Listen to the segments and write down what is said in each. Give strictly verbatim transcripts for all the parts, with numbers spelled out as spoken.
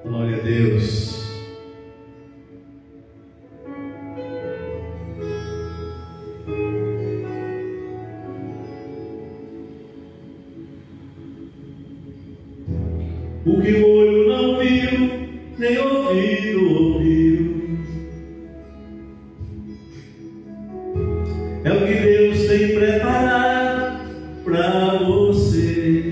Glória a Deus. O que o olho não viu, nem ouvido ouviu, é o que Deus tem preparado para você.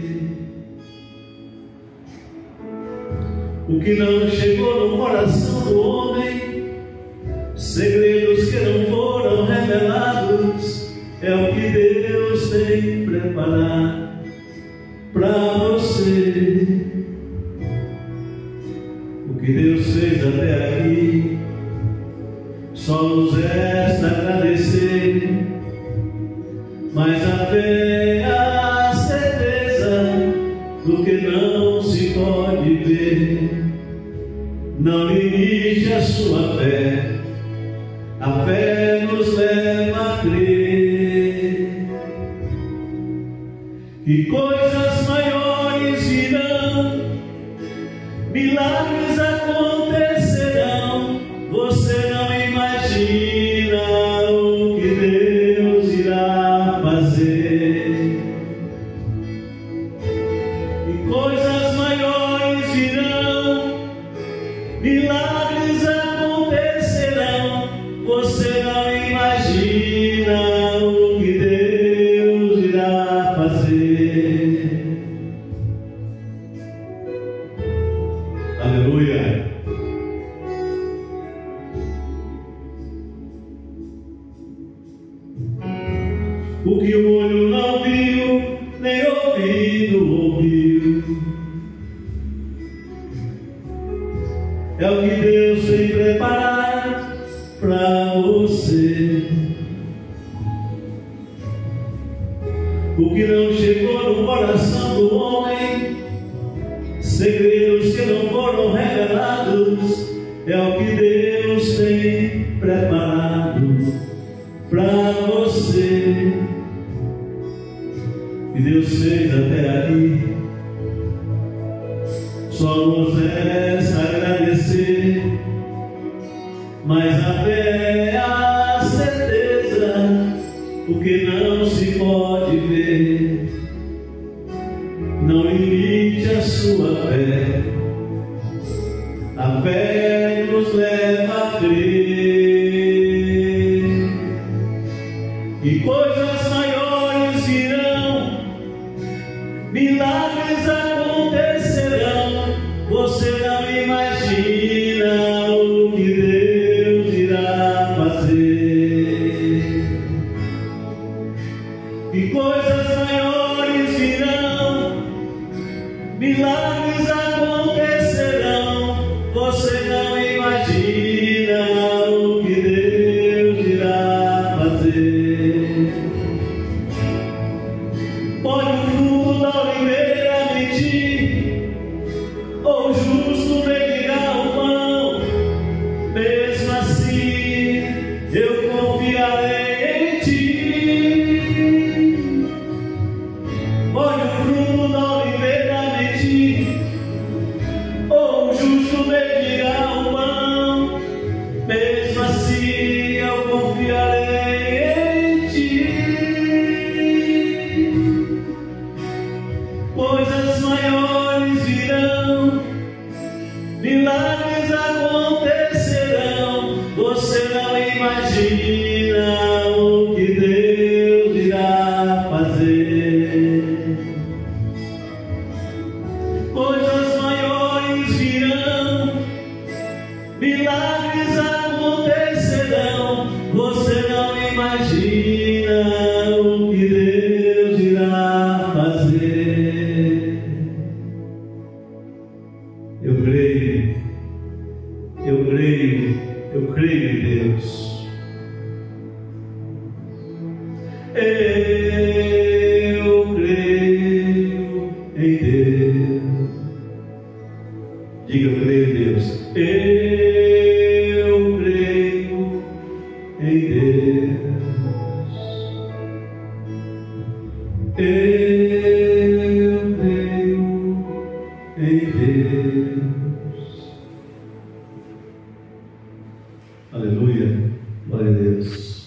O que não chegou no coração do homem, segredos que não foram revelados, é o que Deus tem preparado para você. O que Deus fez até aqui, só nos resta agradecer. Mas a fé é a certeza do que não se pode ver. Não limite a sua fé, a fé nos leva a crer que coisas maiores virão, milagres acontecerão. Você não imagina o que Deus irá fazer. E coisas maiores virão, milagres acontecerão. Você não imagina o que Deus irá fazer. Aleluia. O que o olho não viu, nem ouvido ouviu, é o que Deus tem preparado para você. O que não chegou no coração do homem, segredos que não foram revelados, é o que Deus tem preparado para você. E Deus fez até aqui, só nos resta agradecer. Mas a fé é a certeza, o que não se pode ver. Não limite a sua fé, a fé nos leva a crer. E coisas maiores virão, milagres acontecerão. Você não imagina o que Deus irá fazer. E coisas maiores virão, milagres acontecerão. Você não imagina o que Deus irá fazer. Pode o fruto da oliveira mentir, ou o justo mendigar o pão, mesmo assim eu confiarei em ti. Pode o fruto da oliveira mentir, ou o justo mendigar o pão, mesmo assim eu confiarei em ti. Coisas maiores virão, milagres acontecerão. Você não imagina o que Deus irá fazer. Coisas maiores virão, milagres acontecerão. Você não imagina o que Deus irá fazer. Eu creio, eu creio, eu creio em Deus. Eu creio em Deus. Diga, eu creio em Deus. Eu creio em Deus. Eu creio em Deus. Aleluia. Glória a Deus.